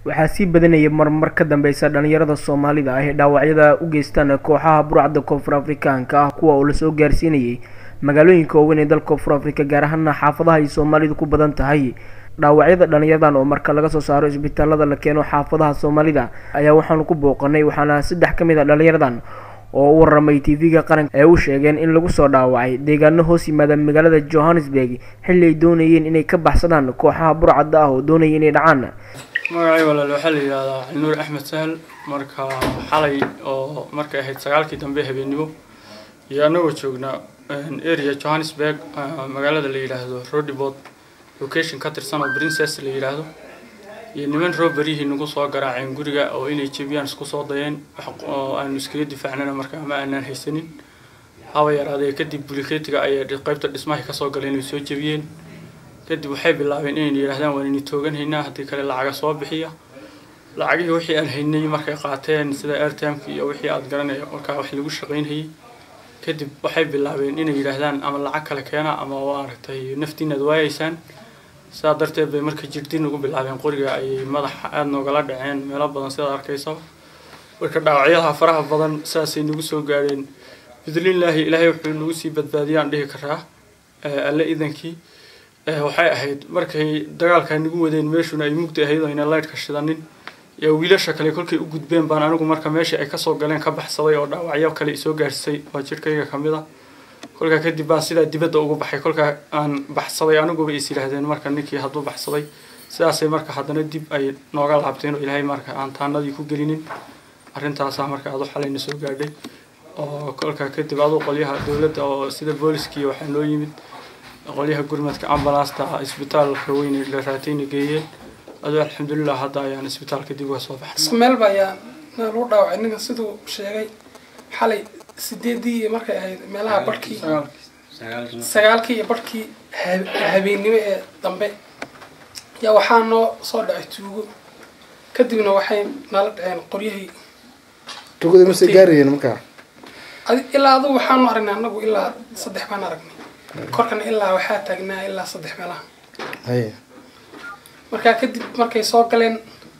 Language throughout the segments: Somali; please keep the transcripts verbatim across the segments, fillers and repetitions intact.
waxaa sii badanayay marmar ka dambeysa dhalinyarada Soomaalida ah ee dhaawacyada u geystaan kooxaha burcadda Koonfur Afrikaanka ah kuwa oo la soo gaarsiinayay magaalooyinka waaweyn ee dalka Koonfur Afrika gaar ahaan xaafadaha ay Soomaalidu ku badan tahay. dhaawacyada dhalinyaradan oo marka laga soo saaro isbitaalada la keeno xaafadaha Soomaalida ayaa waxaan ku booqanay waxaana saddex kamid ah dhalinyaradan oo u waramay T V-ga qaranka ee u sheegeen in lagu soo dhaawacay deegaano hoos yimaada magaalada Johannesburg xilli ay doonayeen inay ka baxsadaan kooxaha burcadda ah oo doonayay inay dhacaan. magacay walaal waxa la yiraahdaa Nuur Axmed Sahal marka xalay oo markay ahayd sagaalkii dambe habeenimo iyo anagoo joognaa area Johannesburg magaalada la yiraahdo Roodepoort location ka tirsan oo Princess la yiraahdo iyo niman robbery nagu soo garaaceen guriga oo inay jabiyaan isku soo dayeen oo aan iskaga difaacnana marka ma aanan haysanin hawa yaraadee kadib bulikeetiga ay qaybta dhismaha ka soo galeen oo soo jabiyeen kadib waxay bilaabeen inay yiraahdaan waan inay toogan haynaa hadii kale lacag soo bixiya lacagii wixii aan haynay markay qaateen sida airtime iyo wixii aad garanay marka wax lagu shaqeynayay kadib waxay bilaabeen inay yiraahdaan ama lacag kale keena ama waa aragtay naftiina waayaysan saa darteed bay markay jirtiin ugu bilaabeen qoriga ay madax aad noogala dhaceen meelo badan sida arkayso marka dhaawacyada faraha badan saasay nagu soo gaareen bidilillaahi ilaahay wuxuu nagu sii badbaadiyaan dhihi karaa alle idankii waxay ahayd markay dagaalka nagu wadeen meeshuna ay mugdi ahayd oo ina light ka shidanin iyo wiilasha kale kolkay u gudbeen baan anigu marka meesha ay ka soo galeen ka baxsaday oo dhaawacyo kale soo gaarsay waa jirkayga kamid ah kolka kadib baan sida dibadda ugu baxay kolka aan baxsaday anigu way is yiraahdeen marka ninkii haduu baxsaday sidaasay marka haddana dib ay nooga laabteen oo ilaahay marka aan taanadii ku gelinin arintaas marka aad xalayna soo gaadhay oo kolka kadib aad qoliyaha dawladda oo sida booliskii waxa loo yimid qoliyaha gurmadka ambulance-ta isbitaalka weyn ee la raatayna geeyeen adu alxamdulillah hadda ayaan isbitaalka dib uga soo baxay meel baa loo dhaawacay ninka sidoo sheegay xalay sideedii markay ahayd meelaha barkii sagaalkii iyo barkii habeenimo ee dambe yaa waxaa noo soo dhacay tuugo kadibna waxay nala dhaceen qoryihii tuugada ma soo gaarayeen markaa ilaa adu waxaanu aragnay anagu ilaa saddex baan aragnay korkana ilaa waxaa taagnaa ilaa saddex meelaha haye marka kadib markay soo galeen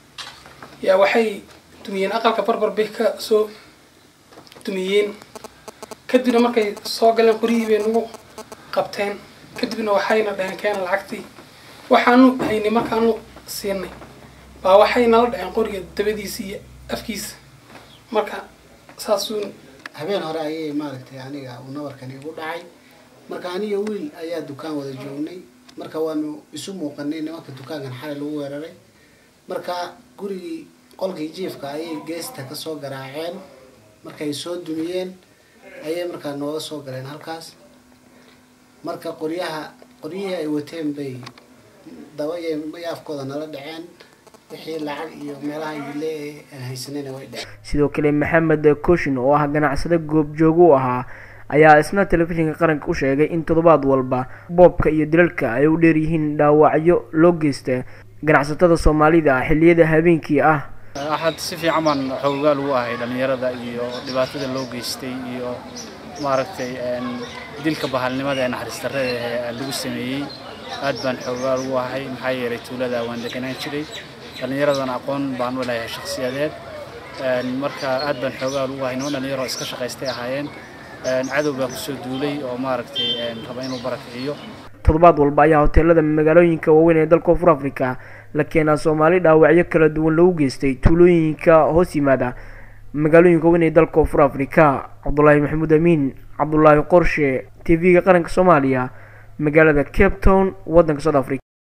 yaa waxay dumiyeen aqalka barbar bay ka soo dumiyeen kadibna markay soo galeen qoriyii bay nagu qabteen kadibna waxayna dhaheen keen lacagtii waxaanu haynay markaanu siinay baa waxay nala dhaceen qoriga dabadiisa iyo afkiisa marka saasuun habeen hore ayay maaragtay aniga uu nabarkani ugu dhacay marka aniga wiil ayaa dukaan wada joognay marka waanu isu muuqanay nimanka dukaankan xalay lagu weeraray marka gurigii qolkii jiifka ayay geesta ka soo garaaceen markay soo dumiyeen ayay markaa nooga soo galeen halkaas marka qoryaha qoryihii ay wateen bay daba iyo afkooda nala dhaceen wixii lacag iyo meelaha ile aan haysanayna way dhaceen. sidoo kale Maxamed Kooshin oo ah ganacsade goob joog u ahaa ayaa isna telefishinka qaranka u sheegay in toddobaad walba boobka iyo dilalka ay u dheer yihiin dhaawacyo loo geystay ganacsatada Soomaalida xilliyada habeenkii ah. أحد سفي عمان حوجال واحد النيرة ذا إيو دبعت ذا اللوجيستي إيو ماركتي إن ديلك بحالنا أنا حرستر اللوجستي أدبن حوجال واحد محير يتولى ذا وين ذكنا نشري النيرة ذا نقون بان ولا شخصية ذات المركة أدبن حوجال واحد هنا النيرة إسكش قيستي حيان عدو بخصوص دولي أو ماركتي طبعاً وبركة إيو toddobaad walba ayaa hoteelada magaalooyinka waaweyn ee dalka Koonfur Afrika la keenaa Soomaali dhaawacyo kala duwan loo geystay tuulooyinka hoos yimaada magaalooyinka waaweyn ee dalka Koonfur Afrika. Cabdullaahi Maxamuud Amiin Cabdullaahi Qorshe T V-ga qaranka Soomaaliya magaalada Cape Town wadanka South Africa.